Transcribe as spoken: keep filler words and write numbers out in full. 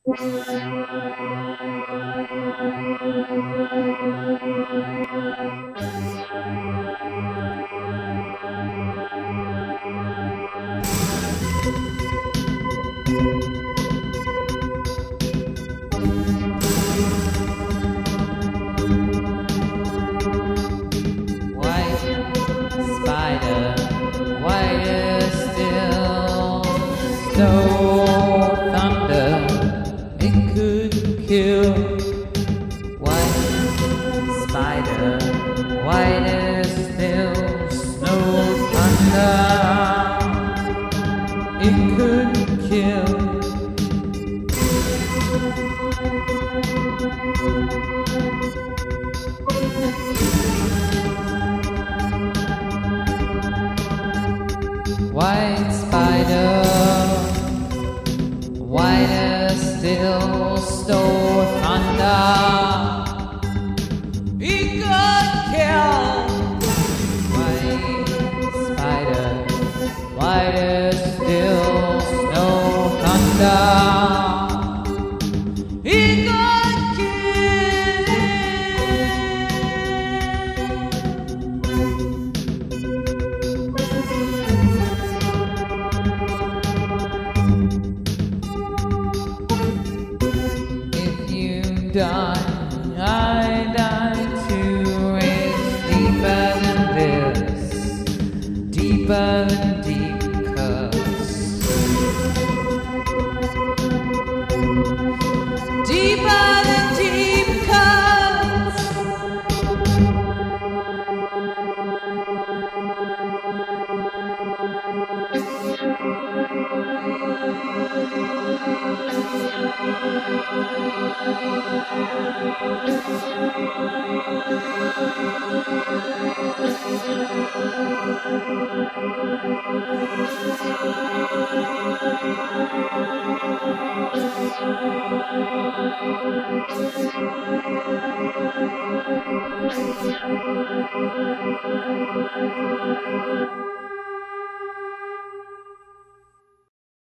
Spider, whiter still, so thunder, it could kill. White spider, whiter still, snow thunder, it could kill. White spider, whiter still, store thunder, it could kill. White spider, whiter still, snow thunder, it could kill. Die, I die too. It's deeper than this, deeper than deep cuts, deeper than deep cuts. Thank you.